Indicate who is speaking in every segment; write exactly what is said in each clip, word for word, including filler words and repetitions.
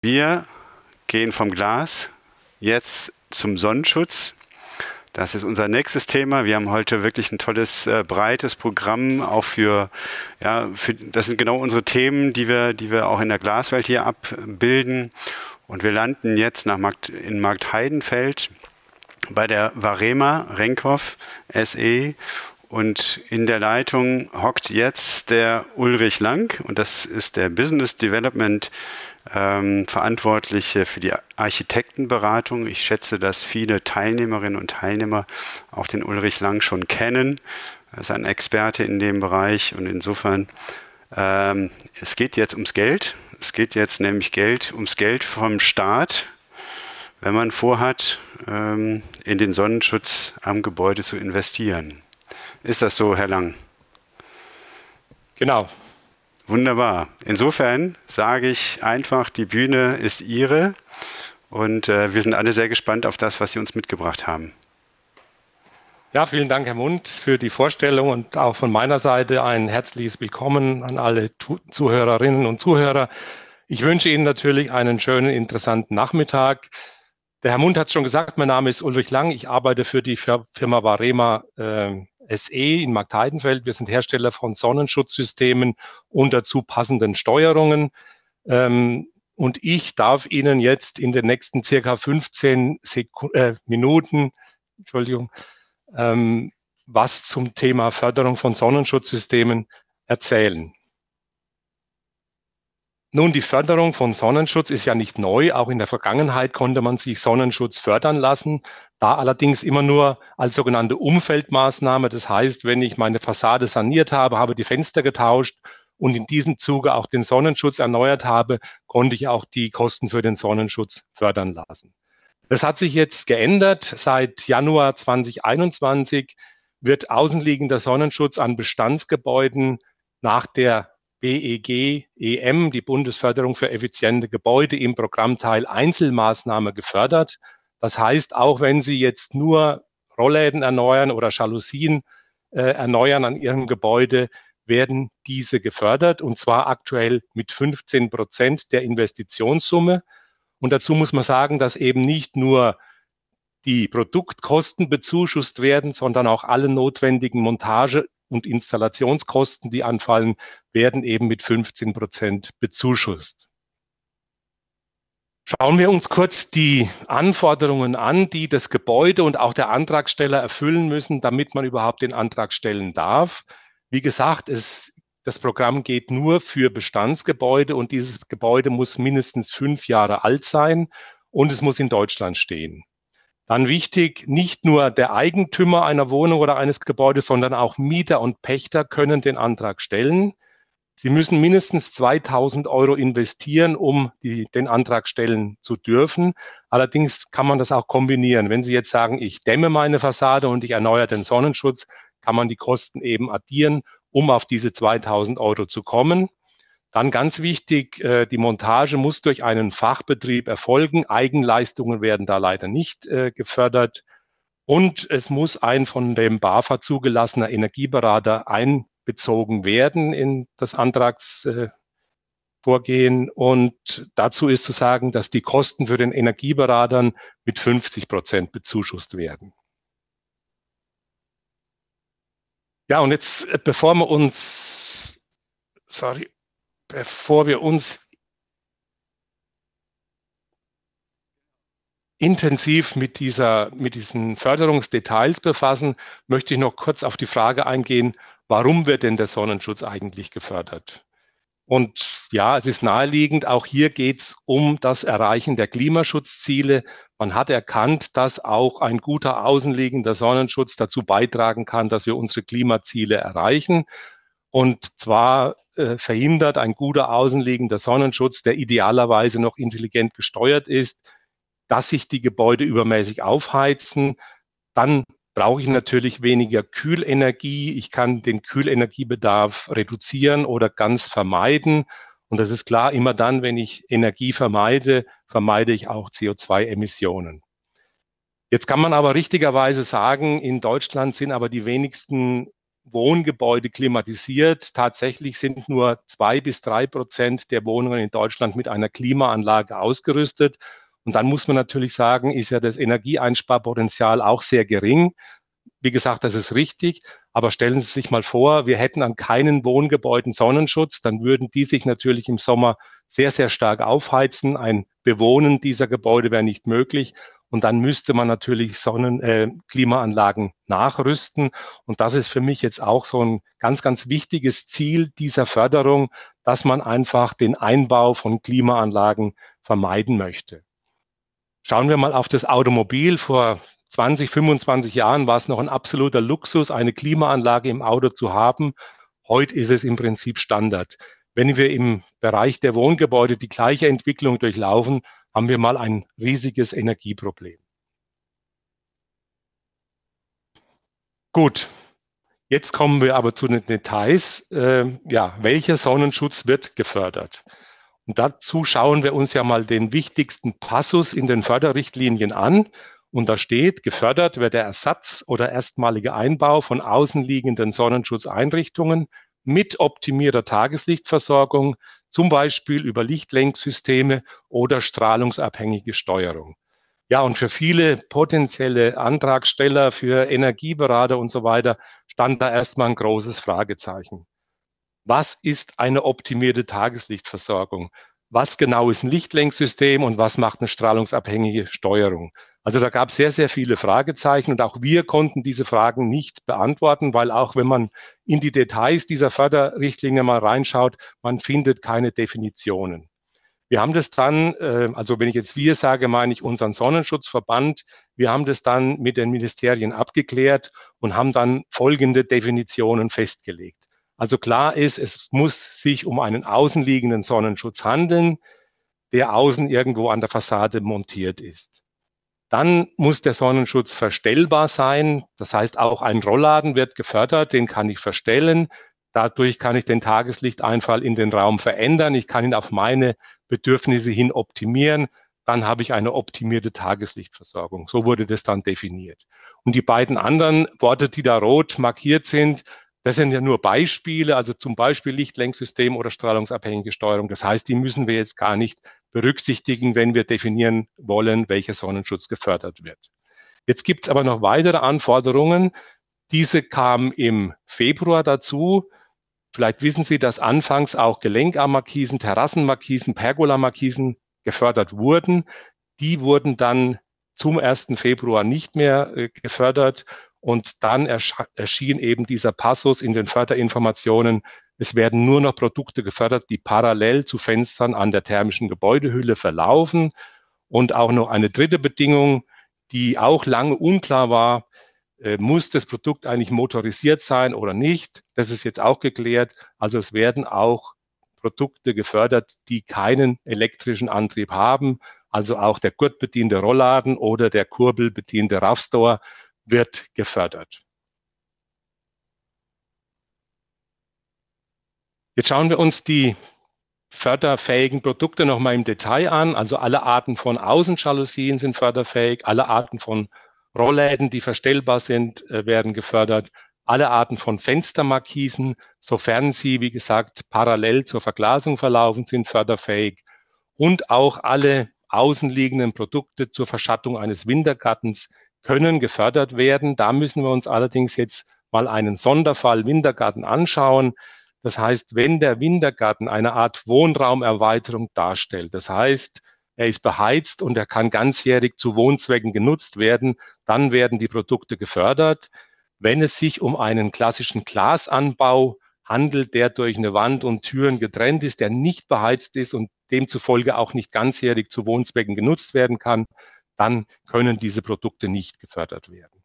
Speaker 1: Wir gehen vom Glas jetzt zum Sonnenschutz. Das ist unser nächstes Thema. Wir haben heute wirklich ein tolles, äh, breites Programm, auch für, ja, für, das sind genau unsere Themen, die wir, die wir auch in der Glaswelt hier abbilden. Und wir landen jetzt nach Markt, in Marktheidenfeld bei der Varema Renkhoff S E. Und in der Leitung hockt jetzt der Ulrich Lang, und das ist der Business Development ähm, Verantwortliche für die Architektenberatung. Ich schätze, dass viele Teilnehmerinnen und Teilnehmer auch den Ulrich Lang schon kennen. Er ist ein Experte in dem Bereich, und insofern, ähm, es geht jetzt ums Geld. Es geht jetzt nämlich Geld, ums Geld vom Staat, wenn man vorhat, ähm, in den Sonnenschutz am Gebäude zu investieren. Ist das so, Herr Lang?
Speaker 2: Genau.
Speaker 1: Wunderbar. Insofern sage ich einfach, die Bühne ist Ihre, und äh, wir sind alle sehr gespannt auf das, was Sie uns mitgebracht haben.
Speaker 2: Ja, vielen Dank, Herr Mund, für die Vorstellung, und auch von meiner Seite ein herzliches Willkommen an alle Zuhörerinnen und Zuhörer. Ich wünsche Ihnen natürlich einen schönen, interessanten Nachmittag. Der Herr Mund hat es schon gesagt, mein Name ist Ulrich Lang. Ich arbeite für die Firma Varema äh, S E in Marktheidenfeld. Wir sind Hersteller von Sonnenschutzsystemen und dazu passenden Steuerungen. Ähm, und ich darf Ihnen jetzt in den nächsten circa fünfzehn Sek- äh, Minuten, Entschuldigung, ähm, was zum Thema Förderung von Sonnenschutzsystemen erzählen. Nun, die Förderung von Sonnenschutz ist ja nicht neu. Auch in der Vergangenheit konnte man sich Sonnenschutz fördern lassen, da allerdings immer nur als sogenannte Umfeldmaßnahme. Das heißt, wenn ich meine Fassade saniert habe, habe die Fenster getauscht und in diesem Zuge auch den Sonnenschutz erneuert habe, konnte ich auch die Kosten für den Sonnenschutz fördern lassen. Das hat sich jetzt geändert. Seit Januar zweitausendeinundzwanzig wird außenliegender Sonnenschutz an Bestandsgebäuden nach der B E G E M, die Bundesförderung für effiziente Gebäude, im Programmteil Einzelmaßnahme gefördert. Das heißt, auch wenn Sie jetzt nur Rollläden erneuern oder Jalousien äh, erneuern an Ihrem Gebäude, werden diese gefördert, und zwar aktuell mit fünfzehn Prozent der Investitionssumme. Und dazu muss man sagen, dass eben nicht nur die Produktkosten bezuschusst werden, sondern auch alle notwendigen Montage- und Installationskosten, die anfallen, werden eben mit fünfzehn Prozent bezuschusst. Schauen wir uns kurz die Anforderungen an, die das Gebäude und auch der Antragsteller erfüllen müssen, damit man überhaupt den Antrag stellen darf. Wie gesagt, es, das Programm geht nur für Bestandsgebäude, und dieses Gebäude muss mindestens fünf Jahre alt sein und es muss in Deutschland stehen. Dann wichtig, nicht nur der Eigentümer einer Wohnung oder eines Gebäudes, sondern auch Mieter und Pächter können den Antrag stellen. Sie müssen mindestens zweitausend Euro investieren, um die, den Antrag stellen zu dürfen. Allerdings kann man das auch kombinieren. Wenn Sie jetzt sagen, ich dämme meine Fassade und ich erneuere den Sonnenschutz, kann man die Kosten eben addieren, um auf diese zweitausend Euro zu kommen. Dann ganz wichtig, die Montage muss durch einen Fachbetrieb erfolgen. Eigenleistungen werden da leider nicht gefördert. Und es muss ein von dem BAFA zugelassener Energieberater einbezogen werden in das Antragsvorgehen. Und dazu ist zu sagen, dass die Kosten für den Energieberatern mit fünfzig Prozent bezuschusst werden. Ja, und jetzt, bevor wir uns, sorry, Bevor wir uns intensiv mit, dieser, mit diesen Förderungsdetails befassen, möchte ich noch kurz auf die Frage eingehen, warum wird denn der Sonnenschutz eigentlich gefördert? Und ja, es ist naheliegend, auch hier geht es um das Erreichen der Klimaschutzziele. Man hat erkannt, dass auch ein guter außenliegender Sonnenschutz dazu beitragen kann, dass wir unsere Klimaziele erreichen. Und zwar äh, verhindert ein guter außenliegender Sonnenschutz, der idealerweise noch intelligent gesteuert ist, dass sich die Gebäude übermäßig aufheizen. Dann brauche ich natürlich weniger Kühlenergie. Ich kann den Kühlenergiebedarf reduzieren oder ganz vermeiden. Und das ist klar, immer dann, wenn ich Energie vermeide, vermeide ich auch C O zwei Emissionen. Jetzt kann man aber richtigerweise sagen, in Deutschland sind aber die wenigsten Wohngebäude klimatisiert. Tatsächlich sind nur zwei bis drei Prozent der Wohnungen in Deutschland mit einer Klimaanlage ausgerüstet. Und dann muss man natürlich sagen, ist ja das Energieeinsparpotenzial auch sehr gering. Wie gesagt, das ist richtig. Aber stellen Sie sich mal vor, wir hätten an keinen Wohngebäuden Sonnenschutz, dann würden die sich natürlich im Sommer sehr, sehr stark aufheizen. Ein Bewohnen dieser Gebäude wäre nicht möglich. Und dann müsste man natürlich Sonnen, äh, Klimaanlagen nachrüsten. Und das ist für mich jetzt auch so ein ganz, ganz wichtiges Ziel dieser Förderung, dass man einfach den Einbau von Klimaanlagen vermeiden möchte. Schauen wir mal auf das Automobil. Vor zwanzig, fünfundzwanzig Jahren war es noch ein absoluter Luxus, eine Klimaanlage im Auto zu haben. Heute ist es im Prinzip Standard. Wenn wir im Bereich der Wohngebäude die gleiche Entwicklung durchlaufen, haben wir mal ein riesiges Energieproblem. Gut, jetzt kommen wir aber zu den Details. Äh, ja, welcher Sonnenschutz wird gefördert? Und dazu schauen wir uns ja mal den wichtigsten Passus in den Förderrichtlinien an. Und da steht, gefördert wird der Ersatz oder erstmalige Einbau von außenliegenden Sonnenschutzeinrichtungen mit optimierter Tageslichtversorgung, zum Beispiel über Lichtlenksysteme oder strahlungsabhängige Steuerung. Ja, und für viele potenzielle Antragsteller, für Energieberater und so weiter, stand da erstmal ein großes Fragezeichen. Was ist eine optimierte Tageslichtversorgung? Was genau ist ein Lichtlenksystem und was macht eine strahlungsabhängige Steuerung? Also da gab es sehr, sehr viele Fragezeichen und auch wir konnten diese Fragen nicht beantworten, weil auch wenn man in die Details dieser Förderrichtlinie mal reinschaut, man findet keine Definitionen. Wir haben das dann, also wenn ich jetzt wir sage, meine ich unseren Sonnenschutzverband, wir haben das dann mit den Ministerien abgeklärt und haben dann folgende Definitionen festgelegt. Also klar ist, es muss sich um einen außenliegenden Sonnenschutz handeln, der außen irgendwo an der Fassade montiert ist. Dann muss der Sonnenschutz verstellbar sein. Das heißt, auch ein Rollladen wird gefördert, den kann ich verstellen. Dadurch kann ich den Tageslichteinfall in den Raum verändern. Ich kann ihn auf meine Bedürfnisse hin optimieren. Dann habe ich eine optimierte Tageslichtversorgung. So wurde das dann definiert. Und die beiden anderen Worte, die da rot markiert sind, das sind ja nur Beispiele, also zum Beispiel Lichtlenksystem oder strahlungsabhängige Steuerung. Das heißt, die müssen wir jetzt gar nicht berücksichtigen, wenn wir definieren wollen, welcher Sonnenschutz gefördert wird. Jetzt gibt es aber noch weitere Anforderungen. Diese kamen im Februar dazu. Vielleicht wissen Sie, dass anfangs auch Gelenkarmmarkisen, Terrassenmarkisen, Pergolamarkisen gefördert wurden. Die wurden dann zum ersten Februar nicht mehr äh, gefördert. Und dann erschien eben dieser Passus in den Förderinformationen, es werden nur noch Produkte gefördert, die parallel zu Fenstern an der thermischen Gebäudehülle verlaufen. Und auch noch eine dritte Bedingung, die auch lange unklar war, äh, muss das Produkt eigentlich motorisiert sein oder nicht? Das ist jetzt auch geklärt. Also es werden auch Produkte gefördert, die keinen elektrischen Antrieb haben. Also auch der gurtbediente Rollladen oder der kurbelbediente Raffstore wird gefördert. Jetzt schauen wir uns die förderfähigen Produkte nochmal im Detail an. Also alle Arten von Außenjalousien sind förderfähig, alle Arten von Rollläden, die verstellbar sind, werden gefördert. Alle Arten von Fenstermarkisen, sofern sie, wie gesagt, parallel zur Verglasung verlaufen, sind förderfähig. Und auch alle außenliegenden Produkte zur Verschattung eines Wintergartens können gefördert werden. Da müssen wir uns allerdings jetzt mal einen Sonderfall Wintergarten anschauen. Das heißt, wenn der Wintergarten eine Art Wohnraumerweiterung darstellt, das heißt, er ist beheizt und er kann ganzjährig zu Wohnzwecken genutzt werden, dann werden die Produkte gefördert. Wenn es sich um einen klassischen Glasanbau handelt, der durch eine Wand und Türen getrennt ist, der nicht beheizt ist und demzufolge auch nicht ganzjährig zu Wohnzwecken genutzt werden kann, dann können diese Produkte nicht gefördert werden.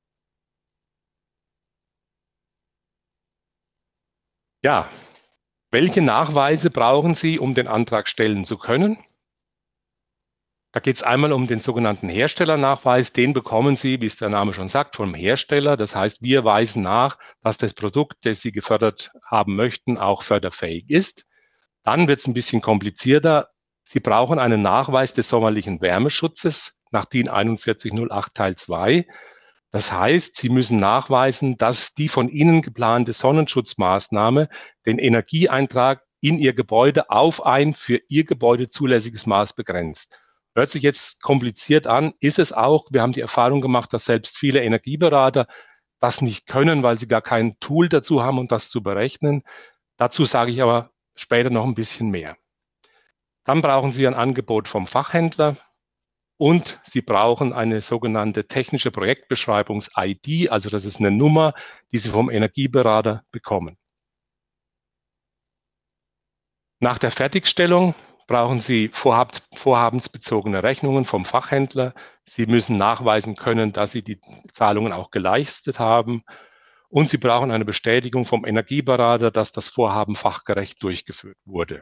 Speaker 2: Ja, welche Nachweise brauchen Sie, um den Antrag stellen zu können? Da geht es einmal um den sogenannten Herstellernachweis. Den bekommen Sie, wie es der Name schon sagt, vom Hersteller. Das heißt, wir weisen nach, dass das Produkt, das Sie gefördert haben möchten, auch förderfähig ist. Dann wird es ein bisschen komplizierter. Sie brauchen einen Nachweis des sommerlichen Wärmeschutzes nach DIN einundvierzig null acht Teil zwei. Das heißt, Sie müssen nachweisen, dass die von Ihnen geplante Sonnenschutzmaßnahme den Energieeintrag in Ihr Gebäude auf ein für Ihr Gebäude zulässiges Maß begrenzt. Hört sich jetzt kompliziert an, ist es auch. Wir haben die Erfahrung gemacht, dass selbst viele Energieberater das nicht können, weil sie gar kein Tool dazu haben, um das zu berechnen. Dazu sage ich aber später noch ein bisschen mehr. Dann brauchen Sie ein Angebot vom Fachhändler und Sie brauchen eine sogenannte technische Projektbeschreibungs-I D, also das ist eine Nummer, die Sie vom Energieberater bekommen. Nach der Fertigstellung brauchen Sie vorhab, vorhabensbezogene Rechnungen vom Fachhändler. Sie müssen nachweisen können, dass Sie die Zahlungen auch geleistet haben. Und Sie brauchen eine Bestätigung vom Energieberater, dass das Vorhaben fachgerecht durchgeführt wurde.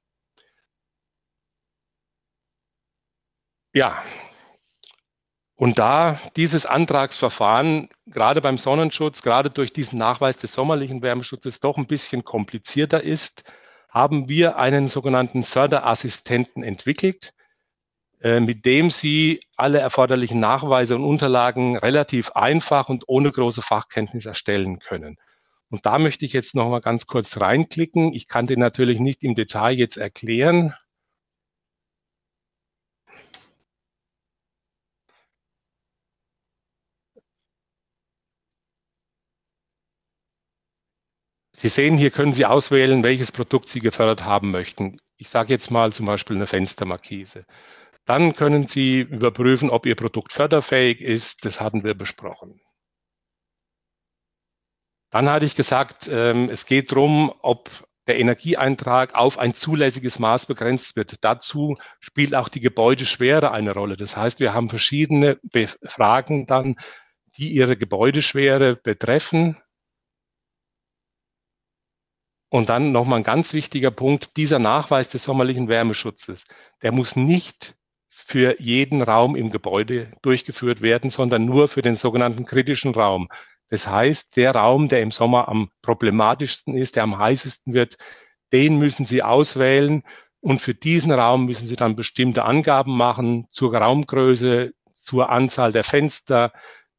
Speaker 2: Ja, und da dieses Antragsverfahren gerade beim Sonnenschutz, gerade durch diesen Nachweis des sommerlichen Wärmeschutzes doch ein bisschen komplizierter ist, haben wir einen sogenannten Förderassistenten entwickelt, äh, mit dem Sie alle erforderlichen Nachweise und Unterlagen relativ einfach und ohne große Fachkenntnis erstellen können. Und da möchte ich jetzt noch mal ganz kurz reinklicken. Ich kann den natürlich nicht im Detail jetzt erklären. Sie sehen, hier können Sie auswählen, welches Produkt Sie gefördert haben möchten. Ich sage jetzt mal zum Beispiel eine Fenstermarkise. Dann können Sie überprüfen, ob Ihr Produkt förderfähig ist. Das hatten wir besprochen. Dann hatte ich gesagt, es geht darum, ob der Energieeintrag auf ein zulässiges Maß begrenzt wird. Dazu spielt auch die Gebäudeschwere eine Rolle. Das heißt, wir haben verschiedene Fragen dann, die Ihre Gebäudeschwere betreffen. Und dann nochmal ein ganz wichtiger Punkt, dieser Nachweis des sommerlichen Wärmeschutzes, der muss nicht für jeden Raum im Gebäude durchgeführt werden, sondern nur für den sogenannten kritischen Raum. Das heißt, der Raum, der im Sommer am problematischsten ist, der am heißesten wird, den müssen Sie auswählen. Und für diesen Raum müssen Sie dann bestimmte Angaben machen zur Raumgröße, zur Anzahl der Fenster,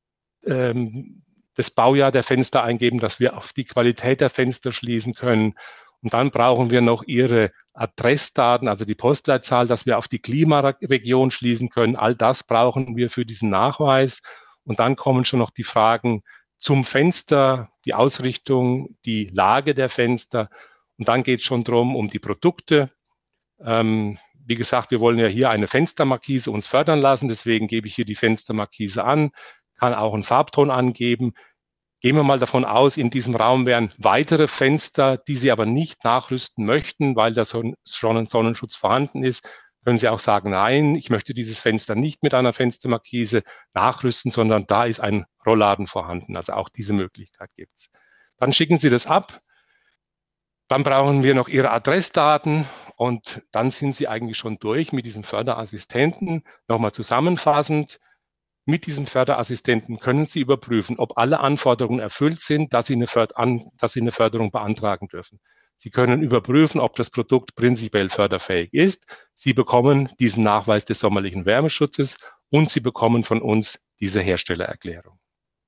Speaker 2: ähm, das Baujahr der Fenster eingeben, dass wir auf die Qualität der Fenster schließen können. Und dann brauchen wir noch Ihre Adressdaten, also die Postleitzahl, dass wir auf die Klimaregion schließen können. All das brauchen wir für diesen Nachweis. Und dann kommen schon noch die Fragen zum Fenster, die Ausrichtung, die Lage der Fenster. Und dann geht es schon darum, um die Produkte. Ähm, wie gesagt, wir wollen ja hier eine Fenstermarkise uns fördern lassen. Deswegen gebe ich hier die Fenstermarkise an, kann auch einen Farbton angeben. Gehen wir mal davon aus, in diesem Raum wären weitere Fenster, die Sie aber nicht nachrüsten möchten, weil da schon ein Sonnenschutz vorhanden ist. Können Sie auch sagen, nein, ich möchte dieses Fenster nicht mit einer Fenstermarkise nachrüsten, sondern da ist ein Rollladen vorhanden. Also auch diese Möglichkeit gibt es. Dann schicken Sie das ab. Dann brauchen wir noch Ihre Adressdaten und dann sind Sie eigentlich schon durch mit diesem Förderassistenten. Nochmal zusammenfassend. Mit diesem Förderassistenten können Sie überprüfen, ob alle Anforderungen erfüllt sind, dass Sie eine, Förd- dass Sie eine Förderung beantragen dürfen. Sie können überprüfen, ob das Produkt prinzipiell förderfähig ist. Sie bekommen diesen Nachweis des sommerlichen Wärmeschutzes und Sie bekommen von uns diese Herstellererklärung.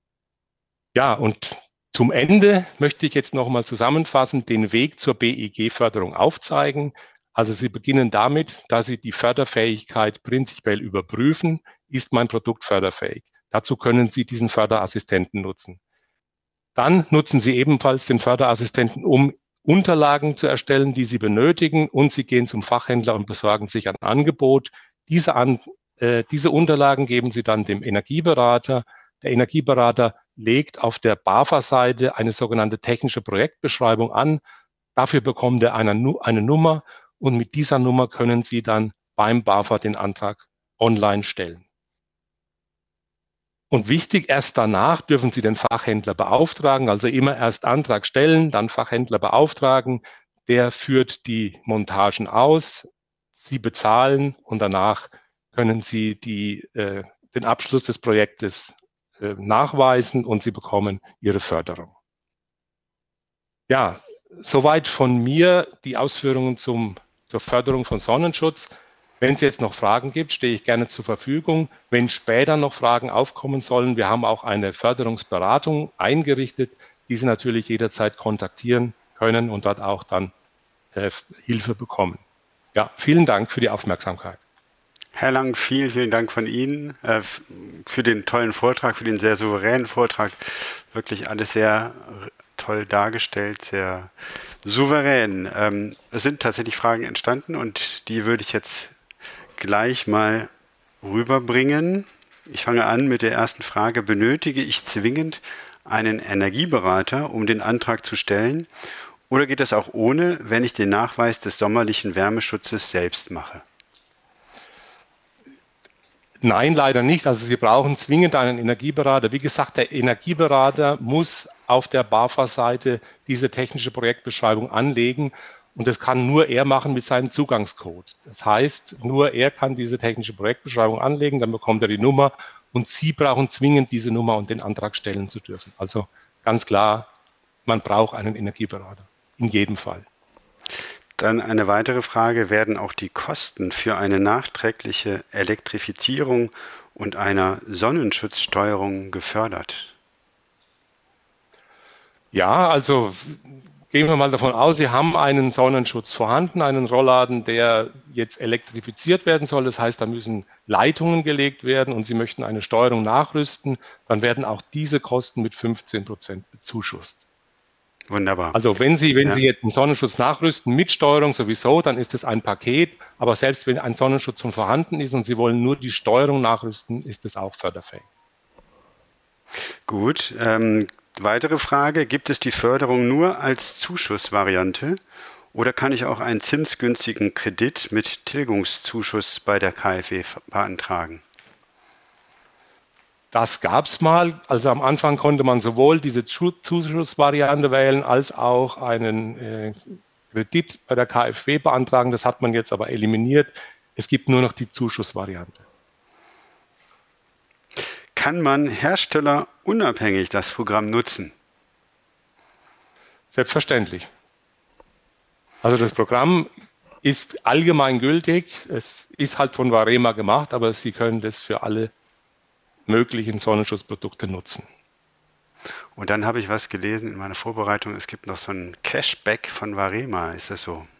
Speaker 2: Ja, und zum Ende möchte ich jetzt nochmal zusammenfassend den Weg zur B E G-Förderung aufzeigen. Also Sie beginnen damit, dass Sie die Förderfähigkeit prinzipiell überprüfen. Ist mein Produkt förderfähig? Dazu können Sie diesen Förderassistenten nutzen. Dann nutzen Sie ebenfalls den Förderassistenten, um Unterlagen zu erstellen, die Sie benötigen, und Sie gehen zum Fachhändler und besorgen sich ein Angebot. Diese, an, äh, diese Unterlagen geben Sie dann dem Energieberater. Der Energieberater legt auf der BAFA-Seite eine sogenannte technische Projektbeschreibung an. Dafür bekommt er eine, eine Nummer und mit dieser Nummer können Sie dann beim BAFA den Antrag online stellen. Und wichtig, erst danach dürfen Sie den Fachhändler beauftragen, also immer erst Antrag stellen, dann Fachhändler beauftragen. Der führt die Montagen aus, Sie bezahlen und danach können Sie die, äh, den Abschluss des Projektes äh, nachweisen und Sie bekommen Ihre Förderung. Ja, soweit von mir die Ausführungen zum, zur Förderung von Sonnenschutz. Wenn es jetzt noch Fragen gibt, stehe ich gerne zur Verfügung. Wenn später noch Fragen aufkommen sollen, wir haben auch eine Förderungsberatung eingerichtet, die Sie natürlich jederzeit kontaktieren können und dort auch dann äh, Hilfe bekommen. Ja, vielen Dank für die Aufmerksamkeit.
Speaker 1: Herr Lang, vielen, vielen Dank von Ihnen äh, für den tollen Vortrag, für den sehr souveränen Vortrag. Wirklich alles sehr toll dargestellt, sehr souverän. Ähm, es sind tatsächlich Fragen entstanden und die würde ich jetzt gleich mal rüberbringen. Ich fange an mit der ersten Frage. Benötige ich zwingend einen Energieberater, um den Antrag zu stellen? Oder geht das auch ohne, wenn ich den Nachweis des sommerlichen Wärmeschutzes selbst mache?
Speaker 2: Nein, leider nicht. Also Sie brauchen zwingend einen Energieberater. Wie gesagt, der Energieberater muss auf der BAFA-Seite diese technische Projektbeschreibung anlegen und das kann nur er machen mit seinem Zugangscode. Das heißt, nur er kann diese technische Projektbeschreibung anlegen, dann bekommt er die Nummer und Sie brauchen zwingend diese Nummer, um den Antrag stellen zu dürfen. Also ganz klar, man braucht einen Energieberater. In jedem Fall.
Speaker 1: Dann eine weitere Frage. Werden auch die Kosten für eine nachträgliche Elektrifizierung und einer Sonnenschutzsteuerung gefördert?
Speaker 2: Ja, also gehen wir mal davon aus, Sie haben einen Sonnenschutz vorhanden, einen Rollladen, der jetzt elektrifiziert werden soll. Das heißt, da müssen Leitungen gelegt werden und Sie möchten eine Steuerung nachrüsten, dann werden auch diese Kosten mit fünfzehn Prozent bezuschusst.
Speaker 1: Wunderbar.
Speaker 2: Also wenn Sie, wenn
Speaker 1: ja.
Speaker 2: Sie jetzt einen Sonnenschutz nachrüsten mit Steuerung sowieso, dann ist es ein Paket. Aber selbst wenn ein Sonnenschutz schon vorhanden ist und Sie wollen nur die Steuerung nachrüsten, ist es auch förderfähig.
Speaker 1: Gut. Ähm, weitere Frage. Gibt es die Förderung nur als Zuschussvariante oder kann ich auch einen zinsgünstigen Kredit mit Tilgungszuschuss bei der KfW beantragen?
Speaker 2: Das gab es mal. Also am Anfang konnte man sowohl diese Zuschussvariante wählen, als auch einen äh, Kredit bei der KfW beantragen. Das hat man jetzt aber eliminiert. Es gibt nur noch die Zuschussvariante.
Speaker 1: Kann man herstellerunabhängig das Programm nutzen?
Speaker 2: Selbstverständlich. Also das Programm ist allgemein gültig. Es ist halt von Varema gemacht, aber Sie können das für alle möglichen Sonnenschutzprodukte nutzen.
Speaker 1: Und dann habe ich was gelesen in meiner Vorbereitung, es gibt noch so ein Cashback von Varema, ist das so?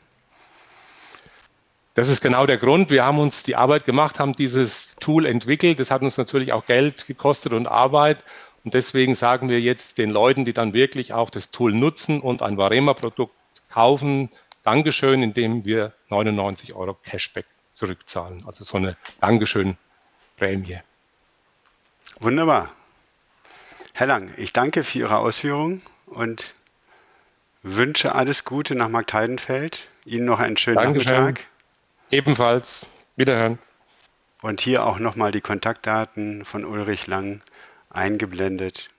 Speaker 2: Das ist genau der Grund. Wir haben uns die Arbeit gemacht, haben dieses Tool entwickelt. Das hat uns natürlich auch Geld gekostet und Arbeit. Und deswegen sagen wir jetzt den Leuten, die dann wirklich auch das Tool nutzen und ein Varema-Produkt kaufen, Dankeschön, indem wir neunundneunzig Euro Cashback zurückzahlen. Also so eine Dankeschön-Prämie.
Speaker 1: Wunderbar. Herr Lang, ich danke für Ihre Ausführungen und wünsche alles Gute nach Marktheidenfeld. Ihnen noch einen schönen
Speaker 2: Dankeschön.
Speaker 1: Nachmittag.
Speaker 2: Ebenfalls. Wiederhören.
Speaker 1: Und hier auch nochmal die Kontaktdaten von Ulrich Lang eingeblendet.